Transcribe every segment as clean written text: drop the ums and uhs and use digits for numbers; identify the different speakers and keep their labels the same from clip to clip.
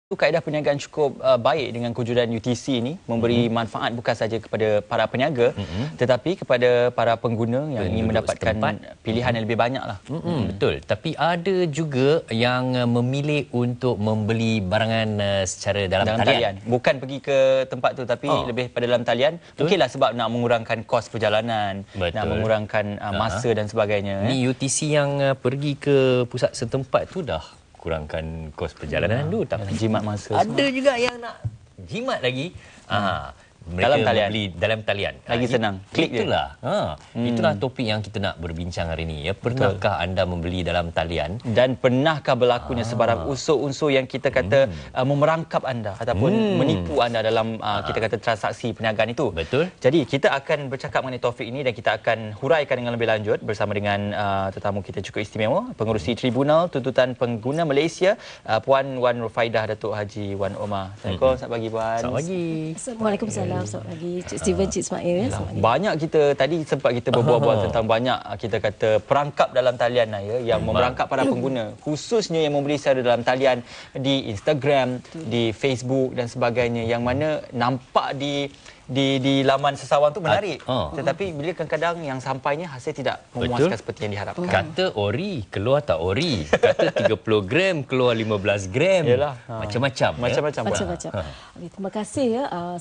Speaker 1: Kaedah perniagaan cukup baik dengan kewujudan UTC ini memberi manfaat bukan saja kepada para peniaga tetapi kepada para pengguna yang ingin mendapatkan pilihan yang lebih banyak lah.
Speaker 2: Betul. Tapi ada juga yang memilih untuk membeli barangan secara dalam talian.
Speaker 1: Bukan pergi ke tempat tu tapi lebih pada dalam talian. Mungkinlah sebab nak mengurangkan kos perjalanan, nak mengurangkan masa dan sebagainya.
Speaker 2: Ni UTC yang pergi ke pusat setempat tu dah kurangkan kos perjalanan tu, tapi
Speaker 1: jimat masa
Speaker 2: ada semua juga yang nak jimat lagi. Mereka
Speaker 1: dalam talian.
Speaker 2: membeli dalam talian.
Speaker 1: Lagi senang. Klik
Speaker 2: itulah. Itulah topik yang kita nak berbincang hari ini ya. Pernahkah anda membeli dalam talian
Speaker 1: dan pernahkah berlakunya sebarang unsur-unsur yang kita kata memerangkap anda ataupun menipu anda dalam kita kata transaksi perniagaan itu.
Speaker 2: Betul.
Speaker 1: Jadi kita akan bercakap mengenai topik ini dan kita akan huraikan dengan lebih lanjut bersama dengan tetamu kita cukup istimewa, Pengerusi Tribunal Tuntutan Pengguna Malaysia, Puan Wan Rufaidah Datuk Haji Wan Omar. Assalamualaikum. Selamat pagi Puan.
Speaker 2: Selamat pagi.
Speaker 3: Assalamualaikum. Selamat pagi Cik Steven, Cik Ismail.
Speaker 1: Banyak kita tadi sempat kita berbual-bual tentang banyak kita kata perangkap dalam talian yang memerangkap para pengguna, khususnya yang membeli secara dalam talian di Instagram, di Facebook dan sebagainya, yang mana nampak di laman sesawan tu menarik. Tetapi bila kadang-kadang yang sampainya hasil tidak memuaskan seperti yang diharapkan.
Speaker 2: Kata ori, keluar tak ori. Kata 30 gram, keluar 15 gram.
Speaker 1: Yalah.
Speaker 2: Macam-macam.
Speaker 3: Macam-macam. Terima kasih ya.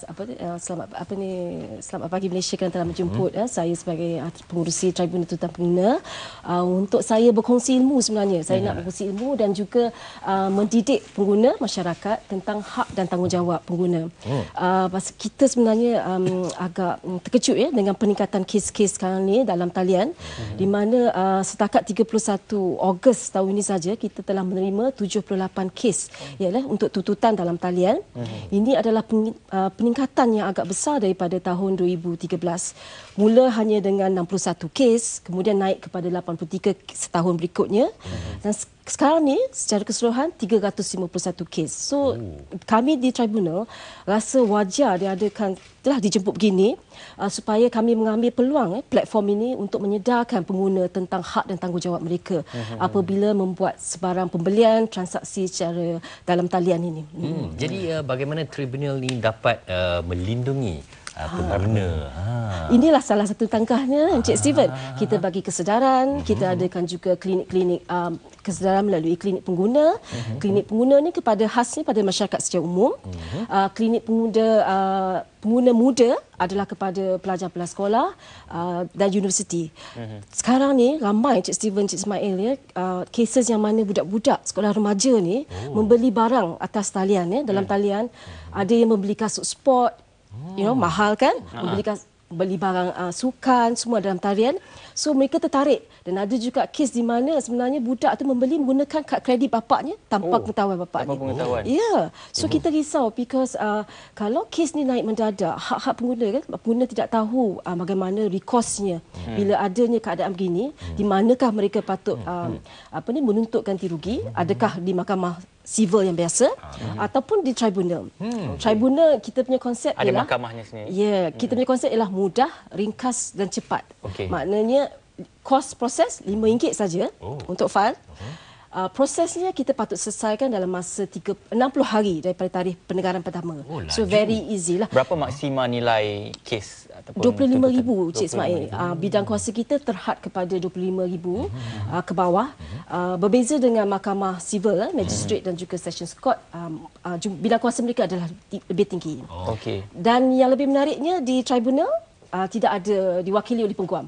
Speaker 3: Selamat pagi Malaysia kerana telah menjemput saya sebagai pengurusi Tribunal Tuntutan Pengguna untuk saya berkongsi ilmu sebenarnya. Saya nak berkongsi ilmu dan juga mendidik pengguna masyarakat tentang hak dan tanggungjawab pengguna. Kita sebenarnya agak terkejut ya dengan peningkatan kes-kes sekarang ni dalam talian, di mana setakat 31 Ogos tahun ini saja kita telah menerima 78 kes untuk tuntutan dalam talian. Ini adalah peningkatan yang agak besar daripada tahun 2013. Mula hanya dengan 61 kes, kemudian naik kepada 83 setahun berikutnya. Dan sekarang ni secara keseluruhan 351 kes. So kami di tribunal rasa wajar diadakan, telah dijemput begini supaya kami mengambil peluang platform ini untuk menyedarkan pengguna tentang hak dan tanggungjawab mereka apabila membuat sebarang pembelian transaksi secara dalam talian ini.
Speaker 2: Jadi bagaimana tribunal ini dapat melindungi pengguna?
Speaker 3: Inilah salah satu tangkahnya Encik Steven. Kita bagi kesedaran, kita adakan juga klinik-klinik kesedaran melalui klinik pengguna. Klinik pengguna ni kepada khasnya pada masyarakat secara umum. Klinik pengguna muda adalah kepada pelajar-pelajar sekolah dan universiti. Sekarang ni ramai Encik Steven, Encik Ismail cases yang mana budak-budak sekolah remaja ni membeli barang atas talian dalam talian. Ada yang membeli kasut sport, mahal kan, beli barang sukan semua dalam talian. So mereka tertarik, dan ada juga kes di mana sebenarnya budak tu membeli menggunakan kad kredit bapaknya tanpa pengetahuan bapaknya. Ya. So kita risau because kalau kes ni naik mendadak, hak-hak pengguna pengguna tidak tahu bagaimana recourse-nya bila adanya keadaan begini, di manakah mereka patut menuntut ganti rugi, adakah di mahkamah civil yang biasa ataupun di tribunal. Tribunal kita punya konsep
Speaker 1: ada
Speaker 3: ialah
Speaker 1: mahkamahnya sendiri.
Speaker 3: Ya, kita punya konsep ialah mudah, ringkas dan cepat. Maknanya kos proses RM5 saja untuk file. Prosesnya kita patut selesaikan dalam masa 60 hari daripada tarikh penegaran pertama. So very easy lah.
Speaker 1: Berapa maksima nilai kes ataupun
Speaker 3: 25,000 Cik Ismail. Bidang kuasa kita terhad kepada 25,000 ke bawah. Berbeza dengan mahkamah sivil, magistrate dan juga sessions court, bidang kuasa mereka adalah lebih tinggi. Dan yang lebih menariknya di tribunal tidak ada diwakili oleh pengguam.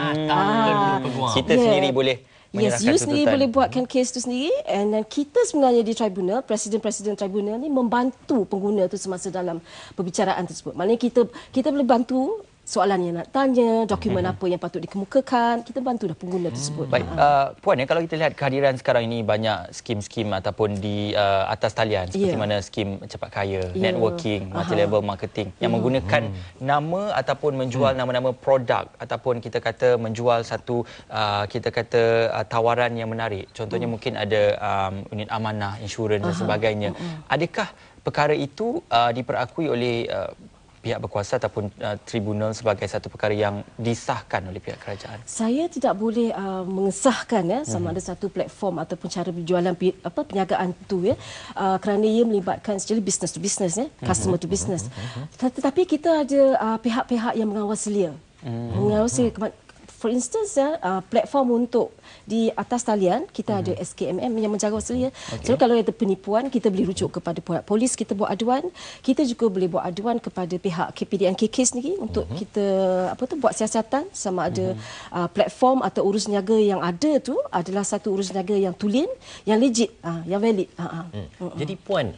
Speaker 1: Kita sendiri boleh
Speaker 3: Yes, you sendiri boleh buatkan kes itu sendiri, dan kita sebenarnya di tribunal, presiden tribunal ni membantu pengguna itu semasa dalam perbicaraan tersebut. Maknanya kita boleh bantu soalan yang nak tanya, dokumen apa yang patut dikemukakan, kita bantulah pengguna tersebut.
Speaker 1: Baik, Puan, kalau kita lihat kehadiran sekarang ini banyak skim-skim ataupun di atas talian seperti mana skim cepat kaya, networking, multi-level marketing yang menggunakan nama ataupun menjual nama-nama produk ataupun kita kata menjual satu kita kata tawaran yang menarik. Contohnya mungkin ada unit amanah, insurans dan sebagainya. Adakah perkara itu diperakui oleh pihak berkuasa ataupun tribunal sebagai satu perkara yang disahkan oleh pihak kerajaan?
Speaker 3: Saya tidak boleh mengesahkan sama ada satu platform ataupun cara berjualan perniagaan itu kerana ia melibatkan secara business to business customer to business. Tetapi kita ada pihak-pihak yang mengawal selia. Mengawasi, for instance platform untuk di atas talian kita ada SKMM yang menjaga selia. So kalau ada penipuan kita boleh rujuk kepada pihak polis, kita buat aduan. Kita juga boleh buat aduan kepada pihak KPDNKK sendiri untuk kita buat siasatan sama ada platform atau urus niaga yang ada tu adalah satu urus niaga yang tulen, yang legit, yang valid.
Speaker 2: Jadi Puan,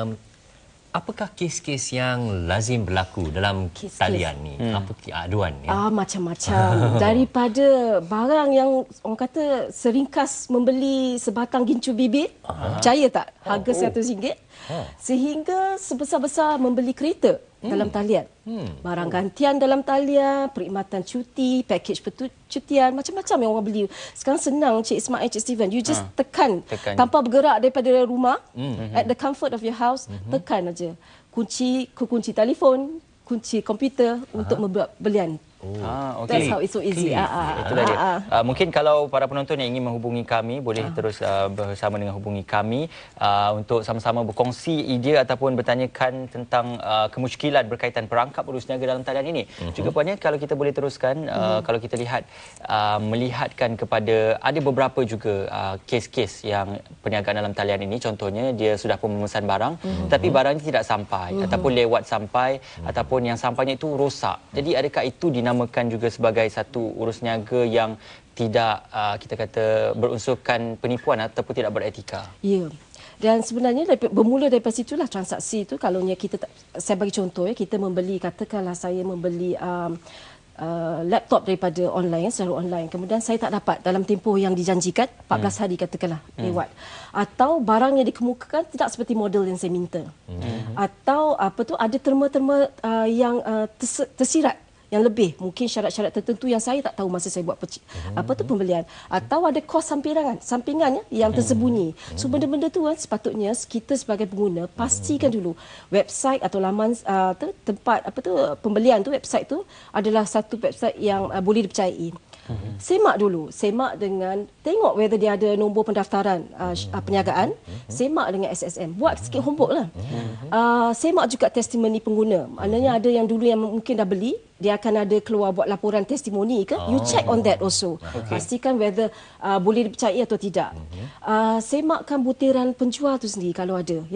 Speaker 2: apakah kes-kes yang lazim berlaku dalam talian ni? Apa aduan?
Speaker 3: Macam-macam. Daripada barang yang orang kata seringkas membeli sebatang gincu bibit, percaya tak? Harga RM100. Sehingga sebesar-besar membeli kereta dalam talian. Barang gantian dalam talian, perkhidmatan cuti, package percutian, macam-macam yang orang beli. Sekarang senang Cik Ismail, Cik Steven. You just tekan tanpa bergerak daripada rumah, at the comfort of your house, tekan aja. Kunci telefon, kunci komputer untuk membuat belian. That's how it's so easy.
Speaker 1: Itulah dia. Mungkin kalau para penonton yang ingin menghubungi kami boleh terus bersama dengan hubungi kami untuk sama-sama berkongsi idea ataupun bertanyakan tentang kemusykilan berkaitan perangkap urus niaga dalam talian ini. Juga puannya kalau kita boleh teruskan kalau kita lihat melihatkan kepada ada beberapa juga kes-kes yang perniagaan dalam talian ini, contohnya dia sudah pun memesan barang tapi barangnya tidak sampai ataupun lewat sampai ataupun yang sampainya itu rosak. Jadi adakah itu dinamakan juga sebagai satu urus niaga yang tidak kita kata berunsurkan penipuan ataupun tidak beretika?
Speaker 3: Ya. Dan sebenarnya bermula daripada situlah transaksi itu. Kalau saya bagi contoh kita membeli, katakanlah saya membeli laptop daripada online, secara online. Kemudian saya tak dapat dalam tempoh yang dijanjikan, 14 hari katakanlah lewat. Atau barang yang dikemukakan tidak seperti model yang saya minta. Atau ada terma-terma yang tersirat yang lebih, mungkin syarat-syarat tertentu yang saya tak tahu masa saya buat pembelian, atau ada kos sampingan yang tersembunyi. So benda-benda tu sepatutnya kita sebagai pengguna pastikan dulu website atau laman tempat pembelian tu, website tu adalah satu website yang boleh dipercayai. Semak dulu, semak dengan tengok whether dia ada nombor pendaftaran perniagaan, semak dengan SSM, buat sikit homework lah. Semak juga testimoni pengguna, maknanya ada yang dulu yang mungkin dah beli, dia akan ada keluar buat laporan testimoni ke, you check on that also. Pastikan whether boleh dipercayai atau tidak. Semakkan butiran penjual tu sendiri kalau ada,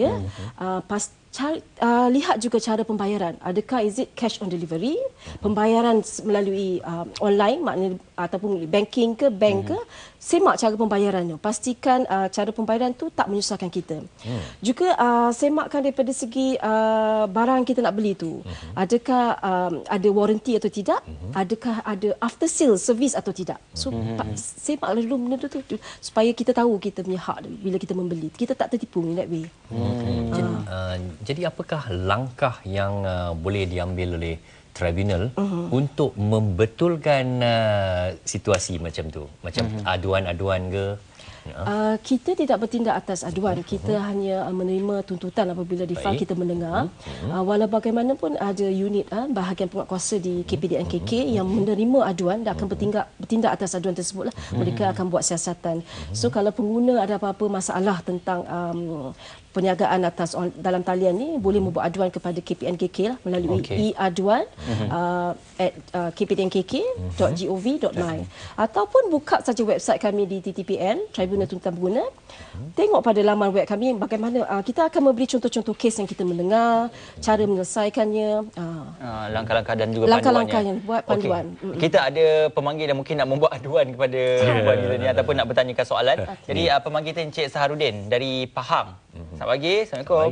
Speaker 3: lihat juga cara pembayaran. Adakah is it cash on delivery, pembayaran melalui online, maknanya ataupun banking ke bank ke. Semak cara pembayarannya. Pastikan cara pembayaran tu tak menyusahkan kita. Juga semakkan daripada segi barang kita nak beli tu. Adakah ada warranty atau tidak? Adakah ada after sale service atau tidak? So semaklah dulu benda tu supaya kita tahu kita punya hak bila kita membeli. Kita tak tertipu in that way.
Speaker 2: Jadi apakah langkah yang boleh diambil oleh tribunal untuk membetulkan situasi macam tu? Macam aduan-aduan ke?
Speaker 3: Kita tidak bertindak atas aduan. Kita hanya menerima tuntutan apabila di file kita mendengar. Walau bagaimanapun ada unit bahagian penguatkuasa di KPDNKK yang menerima aduan dan akan bertindak atas aduan tersebut lah. Mereka akan buat siasatan. So kalau pengguna ada apa-apa masalah tentang perniagaan atas dalam talian ni, boleh membuat aduan kepada KPNKK lah melalui e-aduan at kpdnkk.gov.my ataupun buka saja website kami di TTPN, Tribunal Tuntutan Pengguna. Tengok pada laman web kami bagaimana kita akan memberi contoh-contoh kes yang kita mendengar, cara menyelesaikannya,
Speaker 1: langkah-langkah dan juga
Speaker 3: langkah-langkah yang buat panduan.
Speaker 1: Kita ada pemanggil yang mungkin nak membuat aduan kepada puan kita ni ataupun nak bertanyakan soalan. Jadi pemanggil kita Encik Saharudin dari Pahang. Selamat pagi. Assalamualaikum.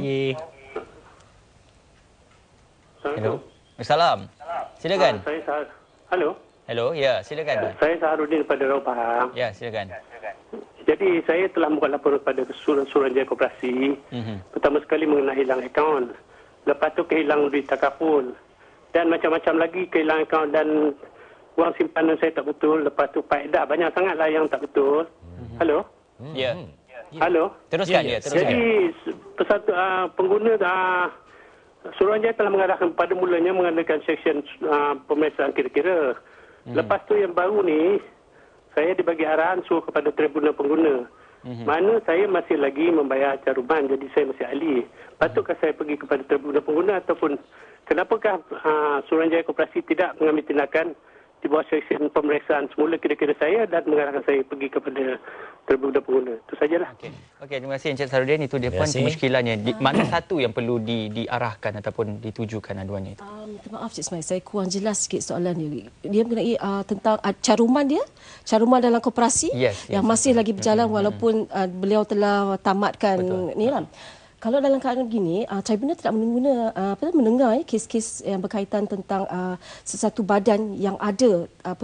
Speaker 1: Hello. Assalam. Silakan.
Speaker 4: Halo.
Speaker 1: Hello. Ya, silakan.
Speaker 4: Saya Saharudin daripada Raub Pahang.
Speaker 1: Ya, silakan.
Speaker 4: Jadi saya telah membuat laporan kepada Suruhanjaya Koperasi. Pertama sekali mengenai hilang akaun. Lepas tu kehilangan duit takaful. Dan macam-macam lagi kehilangan akaun dan wang simpanan saya tak betul. Lepas tu faedah banyak sangatlah yang tak betul. Halo.
Speaker 1: Ya.
Speaker 4: Halo.
Speaker 1: Teruskan dia.
Speaker 4: Jadi pesatu pengguna Suruhanjaya telah mengarahkan pada mulanya mengadakan seksyen pemeriksaan kira-kira. Lepas tu yang baru ni, saya dibagi arahan suruh kepada tribunal pengguna. Mana saya masih lagi membayar caruman, jadi saya masih ahli. Patutkah saya pergi kepada tribunal pengguna ataupun kenapakah Suruhanjaya Koperasi tidak mengambil tindakan di bawah seksyen pemeriksaan semula kira-kira saya dan mengarahkan saya pergi kepada tribunal pengguna. Itu sajalah.
Speaker 1: Okey, terima kasih Encik Sarudin. Itu dia pun kemuskilannya. Mana satu yang perlu diarahkan ataupun ditujukan aduannya itu?
Speaker 3: Minta maaf Cik Ismail, saya kurang jelas sikit soalan dia. Dia mengenai tentang caruman dia, caruman dalam koperasi yang masih lagi berjalan walaupun beliau telah tamatkan ni lah. Kalau dalam keadaan begini, tribunal tidak mendengar kes-kes yang berkaitan tentang sesuatu badan yang ada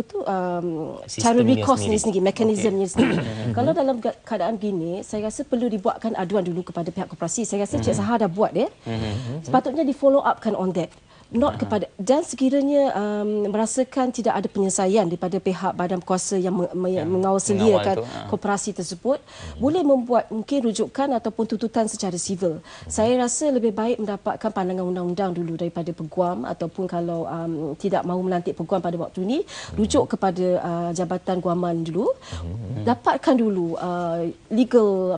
Speaker 3: cara recourse ni sendiri, mekanismenya sendiri. Kalau dalam keadaan begini, saya rasa perlu dibuatkan aduan dulu kepada pihak koperasi. Saya rasa Cik Sahar dah buat dia. Sepatutnya di follow upkan on that. Not kepada, dan sekiranya merasakan tidak ada penyelesaian daripada pihak badan kuasa yang mengawasiliakan koperasi tersebut, boleh membuat mungkin rujukan ataupun tuntutan secara sivil. Saya rasa lebih baik mendapatkan pandangan undang-undang dulu daripada peguam, ataupun kalau tidak mahu melantik peguam pada waktu ini, rujuk kepada Jabatan Guaman dulu, dapatkan dulu legal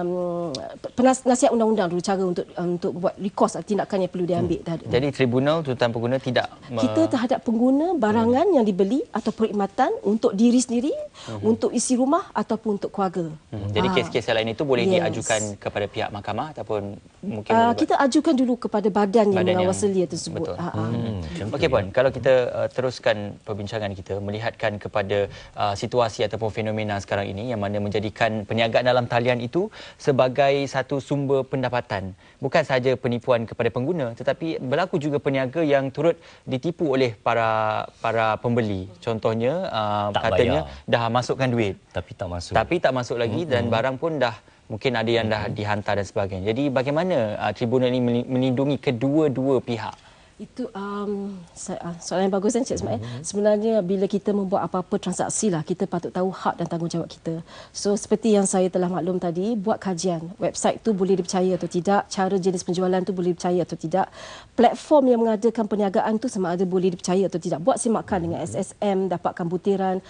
Speaker 3: nasihat undang-undang dulu, cara untuk buat recourse tindakan yang perlu diambil.
Speaker 1: Jadi tribunal tuntutan pengguna tidak
Speaker 3: kita terhadap pengguna barangan yang dibeli atau perkhidmatan untuk diri sendiri, untuk isi rumah ataupun untuk keluarga.
Speaker 1: Jadi kes-kes lain itu boleh diajukan kepada pihak mahkamah ataupun mungkin
Speaker 3: kita ajukan dulu kepada badan yang mengawasi tersebut.
Speaker 1: Okey Puan, kalau kita teruskan perbincangan kita melihatkan kepada situasi ataupun fenomena sekarang ini yang mana menjadikan perniagaan dalam talian itu sebagai satu sumber pendapatan. Bukan sahaja penipuan kepada pengguna, tetapi berlaku juga peniaga yang turut ditipu oleh para pembeli. Contohnya katanya dah masukkan duit tapi tak masuk lagi dan barang pun dah mungkin ada yang dah dihantar dan sebagainya. Jadi bagaimana tribunal ini melindungi kedua-dua pihak?
Speaker 3: Itu soalan yang bagus kan Cik Ismail. Sebenarnya bila kita membuat apa-apa transaksi lah, kita patut tahu hak dan tanggungjawab kita. So seperti yang saya telah maklum tadi, buat kajian. Website tu boleh dipercaya atau tidak, cara jenis penjualan tu boleh dipercaya atau tidak. Platform yang mengadakan perniagaan tu sama ada boleh dipercaya atau tidak. Buat semakan dengan SSM, dapatkan butiran.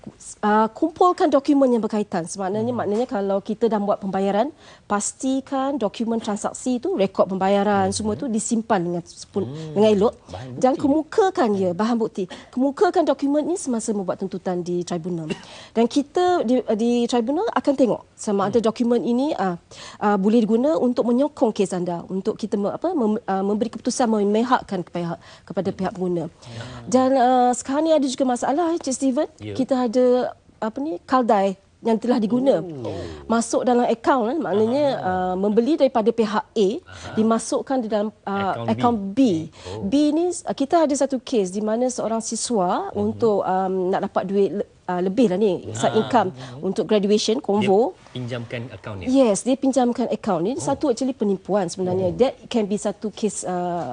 Speaker 3: Kumpulkan dokumen yang berkaitan. Maknanya kalau kita dah buat pembayaran, pastikan dokumen transaksi itu, rekod pembayaran, semua itu disimpan dengan elok dan kemukakan bahan bukti. Kemukakan dokumen ini semasa membuat tuntutan di tribunal. Dan kita di tribunal akan tengok sama ada dokumen ini boleh diguna untuk menyokong kes anda, untuk kita memberi keputusan memihakkan kepada pihak pengguna. Dan sekarang ni ada juga masalah Cik Steven, kita ada kaldai yang telah diguna masuk dalam akaun, maknanya membeli daripada pihak A dimasukkan di dalam akaun B. B ni kita ada satu kes di mana seorang siswa untuk nak dapat duit lebih lah ni, side income untuk graduation convo,
Speaker 2: dia pinjamkan akaun ni.
Speaker 3: Yes, dia pinjamkan akaun ni. Satu actually penipuan sebenarnya. That can be satu kes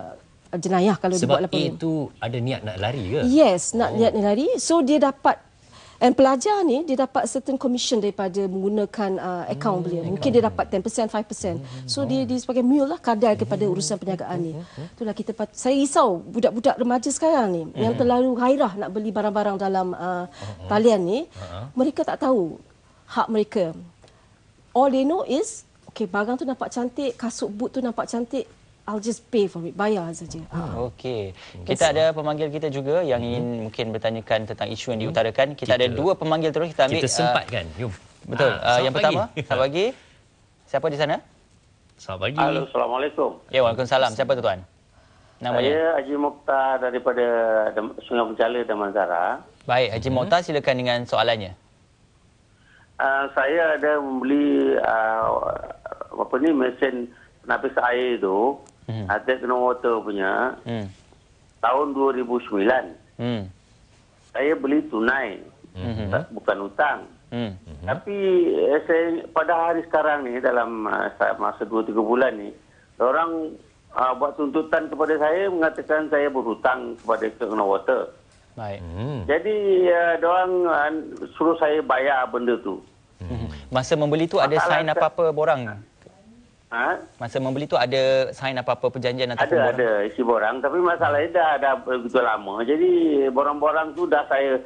Speaker 3: jenayah kalau dibuat laporan.
Speaker 2: Sebab itu ada niat nak lari ke?
Speaker 3: Yes, niat nak lari. So dia dapat, dan pelajar ni dia dapat certain commission daripada menggunakan akaun beliau. Mungkin dia dapat 10%, 5%. So dia sebagai mule lah, kadar kepada urusan perniagaan ni. Itulah saya risau budak-budak remaja sekarang ni yang terlalu gairah nak beli barang-barang dalam talian ni. Mereka tak tahu hak mereka. All they know is, okay, barang tu nampak cantik, kasut boot tu nampak cantik, I'll just pay for it, bayar saja.
Speaker 1: Okey. Kita ada pemanggil kita juga yang ingin mungkin bertanyakan tentang isu yang diutarakan. Kita ada dua pemanggil terus, kita ambil.
Speaker 2: Kita sempatkan.
Speaker 1: Betul. Yang pertama, selamat pagi. Siapa di sana?
Speaker 2: Selamat pagi.
Speaker 5: Halo, Assalamualaikum.
Speaker 1: Ya, Waalaikumsalam. Siapa tu tuan? Namanya?
Speaker 5: Saya Haji Mokhtar daripada Sungai Penchala, Damansara.
Speaker 1: Baik, Haji Mokhtar, silakan dengan soalannya.
Speaker 5: Saya ada membeli mesin penapis air itu. Technowater punya tahun 2009. Saya beli tunai, bukan hutang. Tapi pada hari sekarang ni, dalam masa 2-3 bulan ni, orang buat tuntutan kepada saya mengatakan saya berhutang kepada Technowater.
Speaker 1: Baik.
Speaker 5: Jadi orang suruh saya bayar benda tu.
Speaker 1: Masa membeli tu ada sign apa-apa borang? Masa membeli tu ada sign apa-apa perjanjian ataupun borang?
Speaker 5: Ada isi borang, tapi masalahnya dah begitu lama. Jadi borang-borang tu dah saya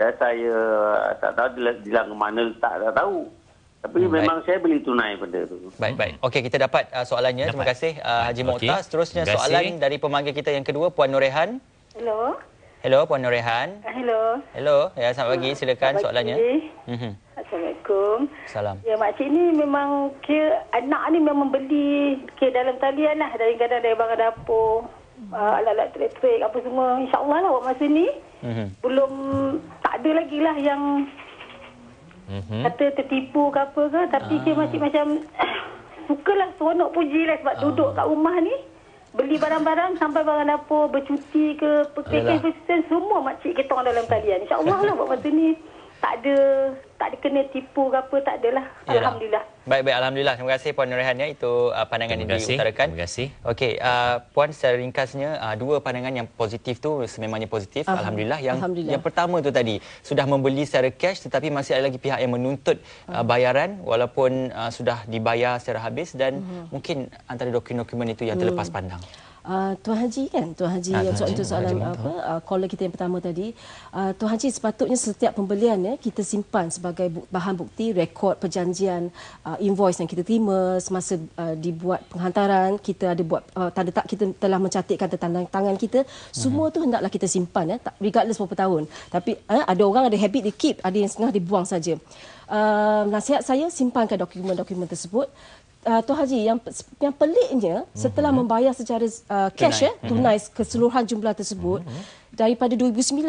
Speaker 5: tak tahu dilang ke mana letak, tak tahu. Tapi memang saya beli tunai benda tu.
Speaker 1: Baik. Okey, kita dapat soalannya. Terima kasih Haji Mokhtar. Seterusnya soalan dari pemanggil kita yang kedua, Puan Norehan. Hello, Puan Norehan. Hello. Ya, selamat pagi. Silakan soalannya.
Speaker 6: Assalamualaikum.
Speaker 1: Salam.
Speaker 6: Ya, makcik ni memang kira anak ni memang beli kira dalam talian lah. Kadang-kadang dari barang dapur, alat-alat elektrik, apa semua. InsyaAllah lah buat masa ni. Belum, tak ada lagi lah yang kata tertipu ke apa ke. Tapi kira makcik macam sukalah, seronok puji lah sebab duduk kat rumah ni. Beli barang-barang sampai barang dapur, bercuti ke, perkembangan semua makcik kita orang dalam talian. InsyaAllah lah buat masa ni. Tak ada kena tipu ke apa, tak adalah. Alhamdulillah.
Speaker 1: Baik, Alhamdulillah. Terima kasih Puan Norehan ya. Itu pandangan yang diutarakan.
Speaker 2: Terima kasih.
Speaker 1: Okey, Puan, secara ringkasnya dua pandangan yang positif tu sememangnya positif. Alhamdulillah. Yang pertama tu tadi, sudah membeli secara cash tetapi masih ada lagi pihak yang menuntut bayaran walaupun sudah dibayar secara habis dan mungkin antara dokumen-dokumen itu yang terlepas pandang.
Speaker 3: Tuan Haji kan? Tuan Haji yang soalan caller kita yang pertama tadi. Tuan Haji, sepatutnya setiap pembelian kita simpan sebagai bahan bukti rekod perjanjian, invoice yang kita terima semasa dibuat penghantaran, kita ada buat tanda tak kita telah mencatatkan tanda tangan kita, semua tu hendaklah kita simpan regardless berapa tahun. Tapi ada orang ada habit dia keep, ada yang setengah dibuang saja. Nasihat saya, simpankan dokumen-dokumen tersebut. Tuan Haji, yang peliknya setelah membayar secara cash tunai keseluruhan jumlah tersebut daripada 2009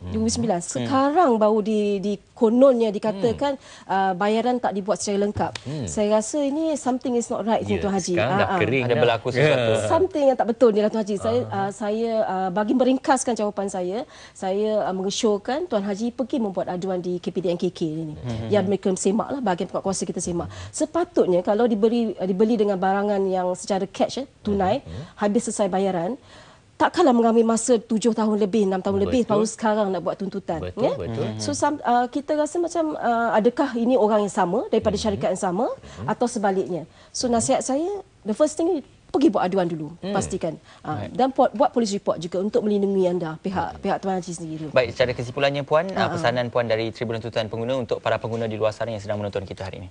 Speaker 3: sekarang baru kononnya dikatakan bayaran tak dibuat secara lengkap. Saya rasa ini something is not right Tuan Haji.
Speaker 1: Ada berlaku sesuatu.
Speaker 3: Something yang tak betul ni lah Tuan Haji. Saya bagi meringkaskan jawapan saya mengesyorkan Tuan Haji pergi membuat aduan di KPDNKK ini. Yang mereka semak lah, bahagian pihak kuasa kita semak. Sepatutnya kalau dibeli dengan barangan yang secara cash tunai, habis selesai bayaran, takkanlah mengambil masa 7 tahun lebih, 6 tahun lebih baru sekarang nak buat tuntutan.
Speaker 2: Betul.
Speaker 3: So kita rasa macam adakah ini orang yang sama daripada syarikat yang sama atau sebaliknya. So nasihat saya, the first thing, pergi buat aduan dulu, pastikan. Dan buat police report juga untuk melindungi anda, pihak Tuan Haji sendiri.
Speaker 1: Baik, secara kesimpulannya Puan, pesanan Puan dari Tribunal Tuntutan Pengguna untuk para pengguna di luar sana yang sedang menonton kita hari ini.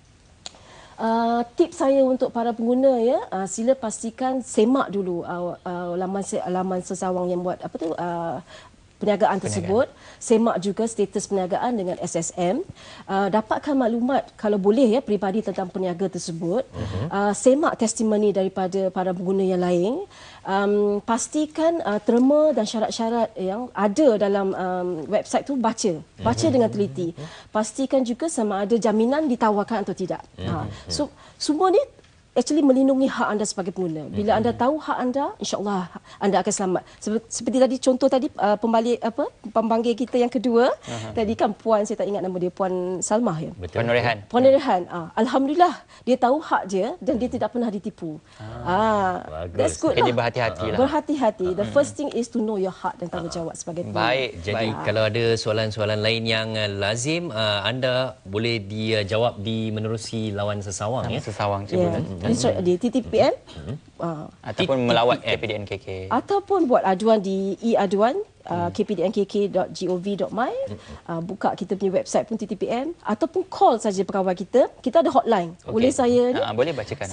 Speaker 3: Tips saya untuk para pengguna sila pastikan semak dulu laman sesawang yang buat perniagaan tersebut. Semak juga status perniagaan dengan SSM. Dapatkan maklumat kalau boleh peribadi tentang peniaga tersebut. Semak testimoni daripada para pengguna yang lain. Pastikan terma dan syarat-syarat yang ada dalam website tu baca dengan teliti. Pastikan juga sama ada jaminan ditawarkan atau tidak. So semua ni actually melindungi hak anda sebagai pengguna. Bila anda tahu hak anda, insya-Allah anda akan selamat. Seperti tadi contoh tadi pembanggil kita yang kedua, tadi kan Puan, saya tak ingat nama dia, Puan Salmah ya.
Speaker 1: Puan Norehan.
Speaker 3: Puan Norehan. Alhamdulillah dia tahu hak dia dan dia tidak pernah ditipu. That's good.
Speaker 1: Jadi berhati-hatilah.
Speaker 3: Berhati-hati. The first thing is to know your hak dan tanggungjawab sebagai pengguna.
Speaker 2: Baik, jadi kalau ada soalan-soalan lain yang lazim, anda boleh dijawab di menerusi lawan sesawang
Speaker 1: Sesawang Tribunal.
Speaker 3: Di TTPM
Speaker 1: ataupun melawat KPDNKK
Speaker 3: ataupun buat aduan di e-aduan kpdnkk.gov.my, buka kita punya website pun TTPM, ataupun call saja pegawai kita ada hotline. Boleh saya ni
Speaker 1: boleh bacakan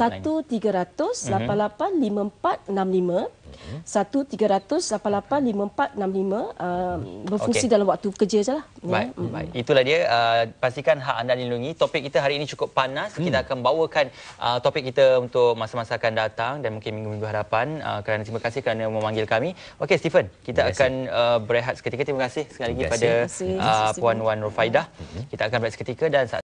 Speaker 3: 1300-885465 1300-885465 berfungsi dalam waktu kerja sajalah.
Speaker 1: Baik. Itulah dia, pastikan hak anda dilindungi. Topik kita hari ini cukup panas. Kita akan bawakan topik kita untuk masa-masa akan datang dan mungkin minggu-minggu hadapan. Kerana terima kasih kerana memanggil kami. Okey Stephen, kita akan berehat seketika. Terima kasih sekali lagi pada Puan Wan Rufaidah. Kita akan berehat seketika dan